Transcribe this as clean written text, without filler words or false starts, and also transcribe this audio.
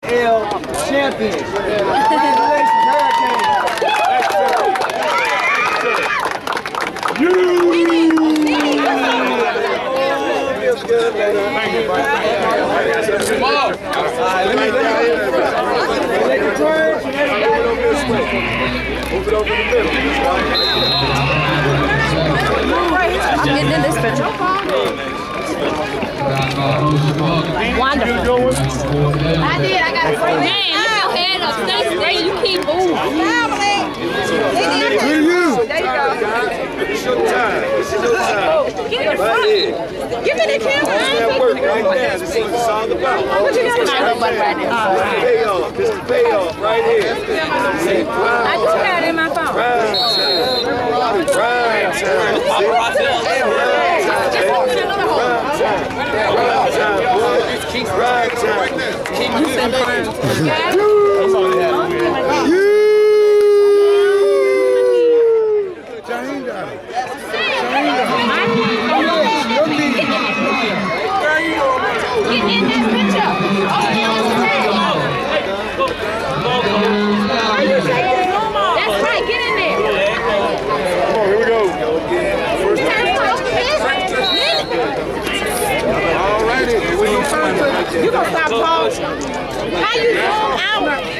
L champions. Congratulations, Feels good, man. Thank you, buddy. Make a turn. Move it over the middle. I'm getting in this picture. Wonderful. I did. I got a free man. Lift your head up. Stay straight. You keep moving. Who you? There you go. It's your time. This is your time. Get in front. Give me the camera. Work right there. This is what it's all about. What you got to say? Payoff. This is payoff right here. I do have it in my phone. Prime You gonna stop talking? How you zoom out?